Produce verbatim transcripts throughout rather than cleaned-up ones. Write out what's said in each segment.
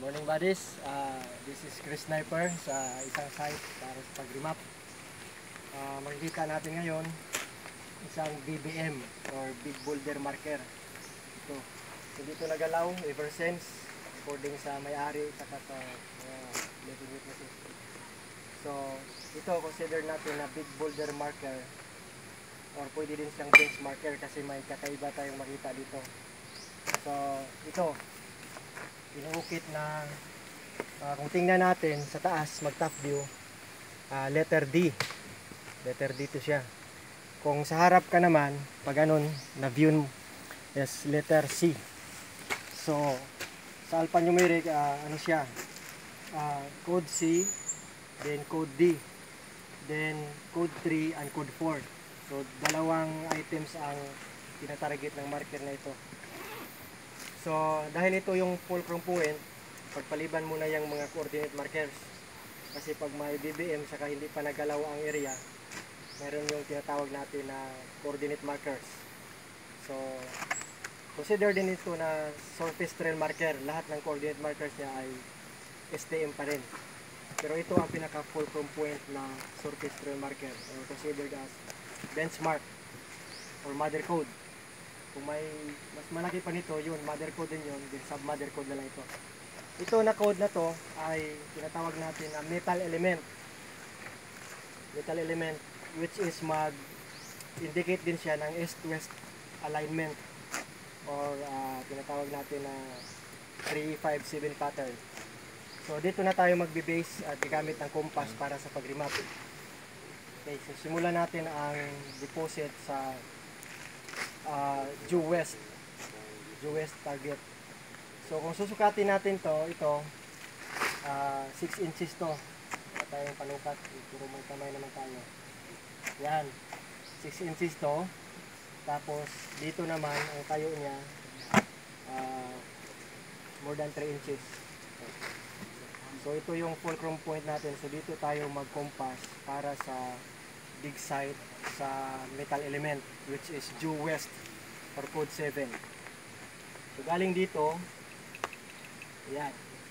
Morning buddies, uh, this is Chris Sniper sa isang site para sa pag-remap. Uh, makikita natin ngayon isang B B M or Big Boulder Marker. Ito. So dito nagalaw ever since according sa may-ari at sa mga living witnesses. So ito consider natin na Big Boulder Marker or pwede din siyang bench marker kasi may kakaiba tayong makita dito. So ito inuukit na uh, kung tingnan natin sa taas mag top view, uh, letter D letter D to siya. Kung sa harap ka naman pag ganun na view yes letter C. So sa alphanumeric uh, ano siya, uh, code C, then code D, then code three and code four. So dalawang items ang tinatarget ng marker na ito. So, dahil ito yung fulcrum point, pagpaliban muna yung mga coordinate markers. Kasi pag may B B M saka hindi pa nagalaw ang area, meron yung tinatawag natin na coordinate markers. So, consider din ito na surface trail marker. Lahat ng coordinate markers niya ay S T M pa rin. Pero ito ang pinaka fulcrum point na surface trail marker, or considered as benchmark or mother code. Kung may mas malaki pa nito, yun, mother code din yun, then sub mother code na lang ito. Ito na code na to ay tinatawag natin na metal element. Metal element which is mag-indicate din siya ng east-west alignment or uh, tinatawag natin na three five seven pattern. So dito na tayo magbe-base at gagamit ng compass para sa pag-remap. Okay, so simulan natin ang deposit sa Uh, due west due west target. So kung susukatin natin to, ito uh, six inches to. Wala tayong panukat, puro may kamay naman tayo. Yan, six inches to. Tapos dito naman ang tayo niya uh, more than three inches. So ito yung fulcrum point natin. So dito tayo mag-compass para sa dig site sa metal element which is due west or code seven. So galing dito, yan,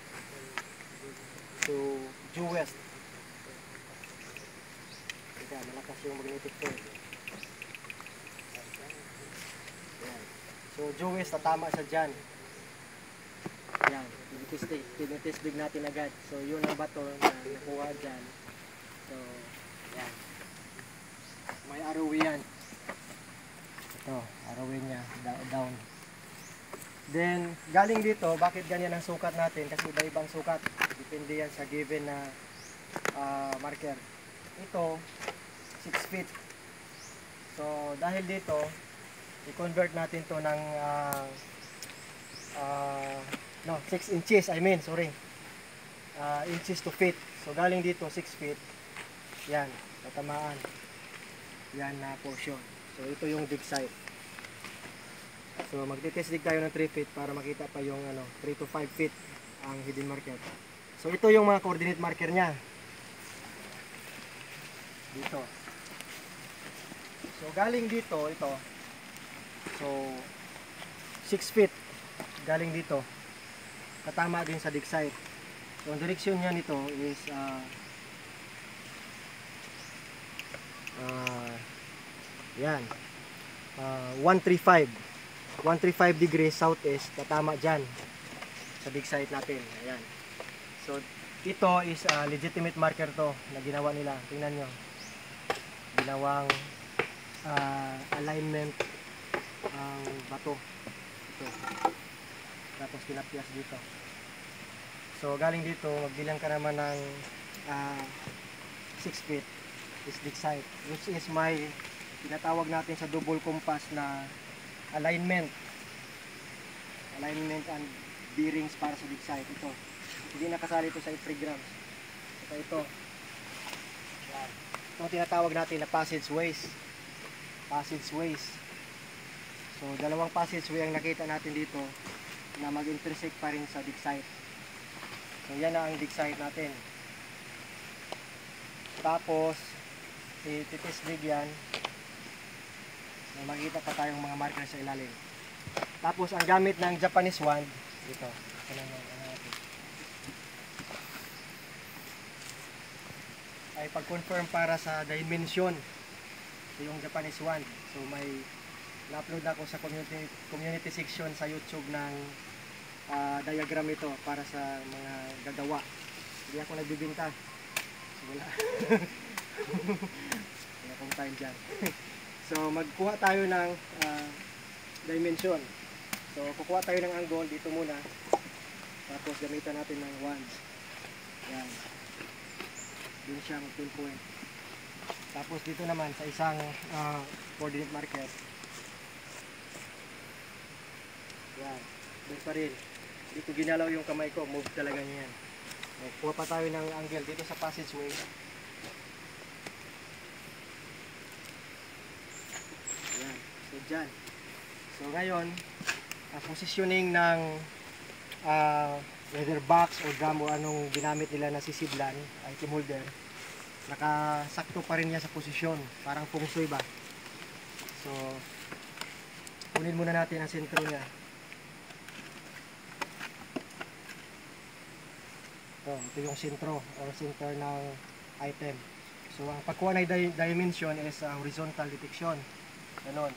to due west. Teka, malakas yung magnetic field. Yan. So due west, tatama siya dyan. Yan, tinitestig natin agad. So yun ang bato na nakuha dyan. So yan, may arrow yan. Ito, arrow niya down. Then galing dito, bakit ganyan ang sukat natin? Kasi iba-ibang sukat, depende yan sa given na uh, marker. Ito six feet. So dahil dito, i-convert natin to ng uh, uh, no, six inches, I mean, sorry, uh, inches to feet. So galing dito six feet. Yan, tatamaan yan na portion. So ito yung dig site. So magte-test dig tayo ng three feet para makita pa yung ano, three to five feet ang hidden marker. So ito yung mga coordinate marker niya. Dito. So galing dito, ito. So six feet galing dito. Katama din sa dig site. So ang direksyon niya nito is uh, uh, yan, uh, one thirty-five degrees southeast, tatama dyan sa dig site natin. Ayan. So ito is uh, legitimate marker to na ginawa nila. Tingnan nyo, ginawang uh, alignment ang bato ito, tapos pinapiyas dito. So galing dito, magbilang ka naman ng uh, six feet is dig site, which is my tinatawag natin sa double compass na alignment alignment and bearings para sa dig site. Ito, hindi nakasali ito sa three grams. Ito, ito yan, itong tinatawag natin na passageways passageways so dalawang passageway ang nakita natin dito na mag-intersect pa rin sa dig site. So yan na ang dig site natin. Tapos i-test dig yan, may makikita pa tayong mga marker sa ilalim. Tapos ang gamit ng Japanese wand dito, ito lang, ano natin. ay pag-confirm para sa dimension. Ito yung Japanese one. So may na-upload ako sa community community section sa YouTube ng uh, diagram ito para sa mga gagawa. Hindi ako nagbibinta. So, wala. Wala akong time dyan. So magkuha tayo ng uh, dimension. So kukuha tayo ng angle dito muna. Tapos gamitan natin ng wands. Yan. Doon siyang pinpoint. Tapos dito naman sa isang uh, coordinate marker. Yan. Doon pa rin. Dito ginalaw yung kamay ko. Move talaga niya yan. So, kuha pa tayo ng angle dito sa passageway. Yan. So dyan. So ngayon, ang positioning ng uh, whether box or drum o anong ginamit nila na sisidlan, item holder, nakasakto pa rin niya sa posisyon. Parang feng shui ba? So, kunin muna natin ang sentro niya. Ito, ito yung sentro or center ng item. So, ang pagkuha ng di dimension is uh, horizontal detection. Ganon.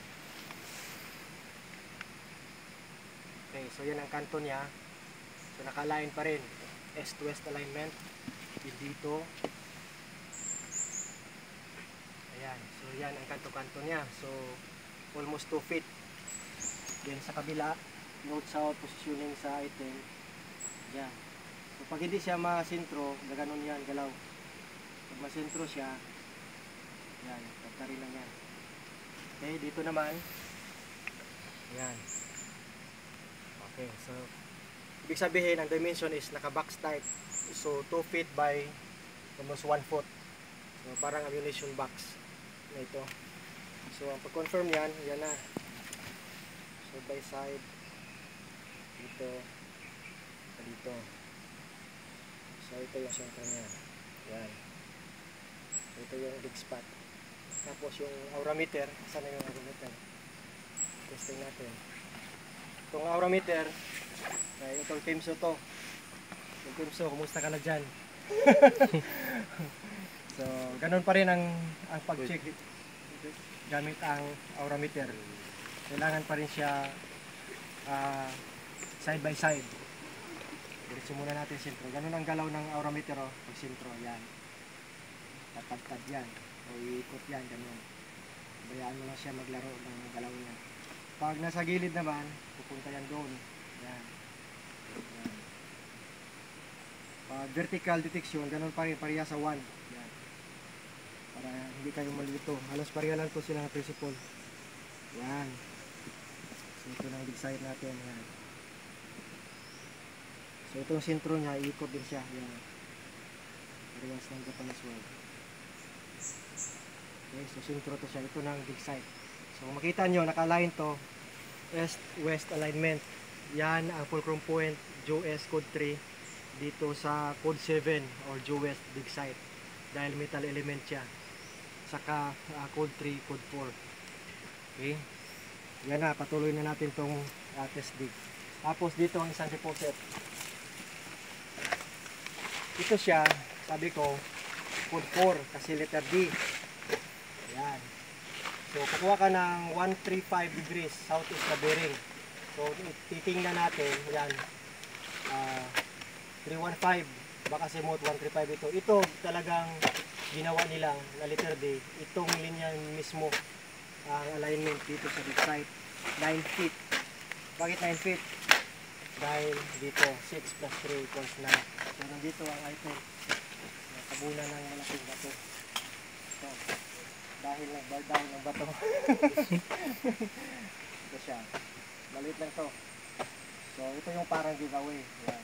Okay, so yan ang kanto niya. So naka-align pa rin. East to west alignment. Dito. Ayan. So yan ang kanto-kanto niya. So almost two feet. Then sa kabila, north south positioning sa item. Yan. So pag hindi siya masentro, gaganon yan, galaw. Pag masentro siya, yan, tagtari lang yan. Okay, dito naman. Yan. Okay, so ibig sabihin, ang dimension is naka-box type. So, two feet by almost one foot. So, parang ammunition box na ito. So, ang pag-confirm yan, yan na. Side by side. Dito. Dito. So, ito yung center niya. Yan. So, ito yung big spot. Tapos, yung aurameter. Saan na yung aurameter? Testing natin. Itong aurameter, ay, itong Timso to. Itong Timso, kumusta ka na dyan? So, ganun pa rin ang, ang pag-check gamit ang aurameter. Kailangan pa rin siya uh, side by side. Diretso muna natin sentro. Ganun ang galaw ng aurameter, oh. Pag sentro, yan. Tatagtad yan. O iikot yan, ganun. Bayaan mo lang siya maglaro ng galaw niya. Pag nasa gilid naman, pupunta yan doon. Yan. Yan. Pag vertical detection, ganun pa rin, pareha sa one. Yan. Para hindi kayo malito. Halos pareha lang to sila ng principle. Yan. So ito lang big side natin. Yan. So itong sentro niya, iikot din siya. Yan. Parehas ng Japanese word. Okay, so sentro to siya. Ito ng big side. So makita nyo, naka-align to east-west alignment. Yan ang fulcrum point, J O S code three dito sa code seven or J O S big site dahil metal element siya. Saka uh, code three, code four. Okay? Yan na, patuloy na natin tong uh, test dig. Tapos dito ang isang deposit. Ito siya, sabi ko, code four kasi letter D. Yan. So, kukuha ka ng one thirty-five degrees southeast na bearing. So, titingnan natin, yan, uh, three fifteen, baka simot one thirty-five ito. Ito talagang ginawa nilang na letter D. Itong linya mismo, ang uh, alignment dito sa big site, nine feet. Bakit nine feet? Dahil dito, six plus three equals nine. So, nandito ang item. Nakabunan ng malaking bato. So, dahil nag-bar down ng bato. Ito siya. Maliit lang to. So, ito yung parang giveaway. Yan.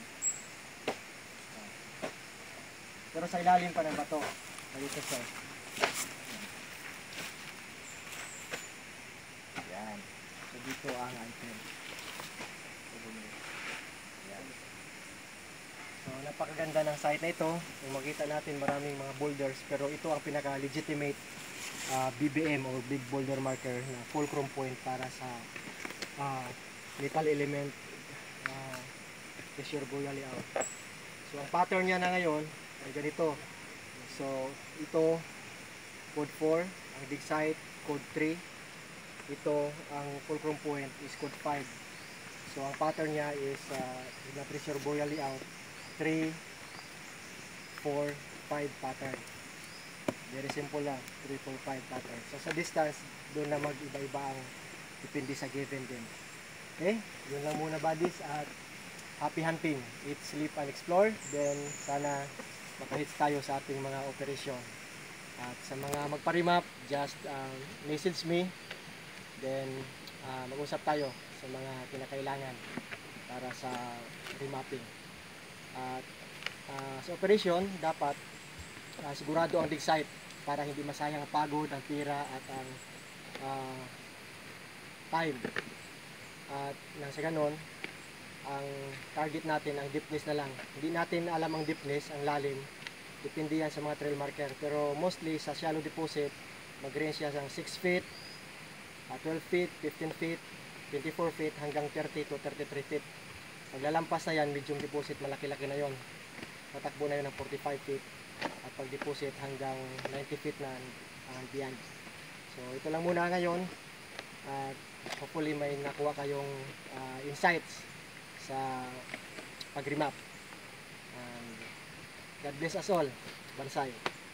Pero sa ilalim pa ng bato. Dito siya. Yan. So, dito ang item. Yan. So, napakaganda ng site na ito. Kung makita natin maraming mga boulders. Pero ito ang pinaka-legitimate Uh, B B M or Big Boulder Marker na fulcrum point para sa uh, metal element uh, pressure buoy layout. So ang pattern niya na ngayon ay ganito, So ito code four, ang dig site code three. Ito ang fulcrum point is code five. So ang pattern niya is uh, na pressure buoy layout three, four, five pattern. Very simple lang, three, four, five pattern. So sa distance, doon na mag-iba-iba ang depende sa given din. Okay, yun lang muna buddies at happy hunting. Eat, sleep, and explore. Then sana makahits tayo sa ating mga operasyon. At sa mga magpa-remap, just uh, message me. Then uh, mag-usap tayo sa mga kinakailangan para sa remapping. At uh, sa operation, dapat uh, sigurado ang dig site para hindi masayang ang pagod, ang tira at ang uh, time. At nang sa ganon, ang target natin, ang deepness na lang. Hindi natin alam ang deepness, ang lalim. Depende yan sa mga trail marker. Pero mostly sa shallow deposit, mag-range siya ng six feet, uh, twelve feet, fifteen feet, twenty-four feet hanggang thirty to thirty-three feet. Paglalampas na yan, medium deposit, malaki-laki na yon. Tatakbo na yun ng forty-five feet. At pag deposit hanggang ninety feet na ang beyond. So ito lang muna ngayon. At hopefully may nakuha kayong uh, insights sa pag-remap. And God bless us all. Bansay.